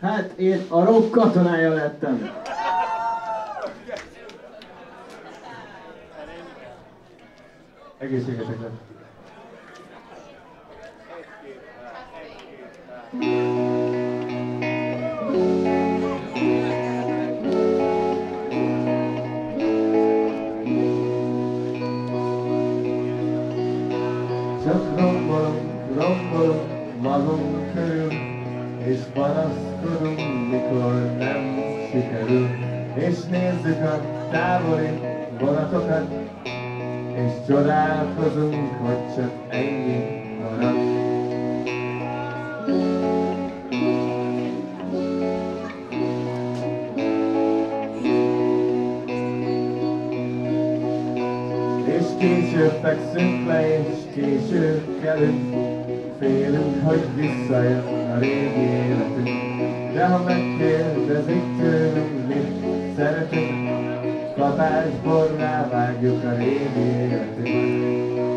Hát én a rock katonája lettem. Egészségetekre. Csak rombolunk magunk körül, és panaszkodunk, mikor nem sikerül. És nézzük a távoli vonatokat, és csodálkozunk, hogy csak ennyi maradt. És később fekszünk le, és később kelünk, félünk, hogy visszajön a régi életünk. De ha megkérdezik tőlünk, mit szeretünk, kapásból rávágjuk a régi életünk.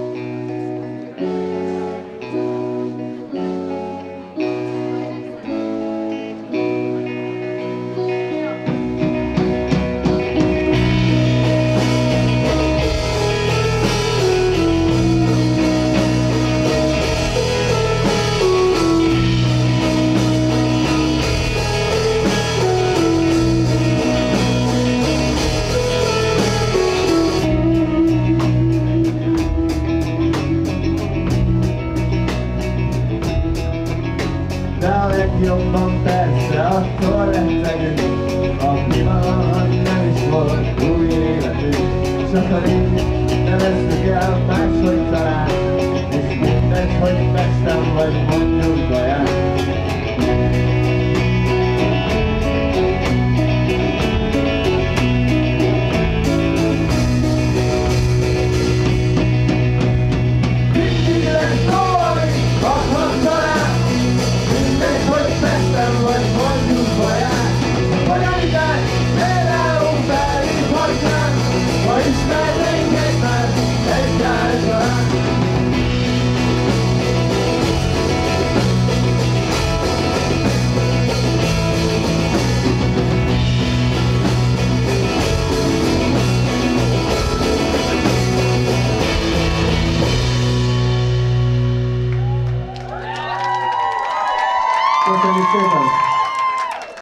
De a legjobban persze akkor rettegünk, aki valahogy nem is volt új életünk. Csak a rég nevezzük el máshogy talán, és mindegy, hogy Pesten vagy